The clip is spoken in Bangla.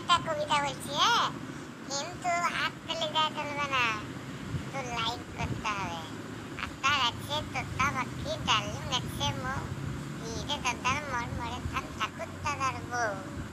একটা কবিতা বলছি, হ্যাঁ, কিন্তু হাত ফেলে দেওয়া চলবে না, তো লাইক করতে হবে। আতা গাছে তোতা পাখি ডালিম গাছে মৌ, ধীরে দাদার মর মরে থান ঠাকুর দাদার বউ।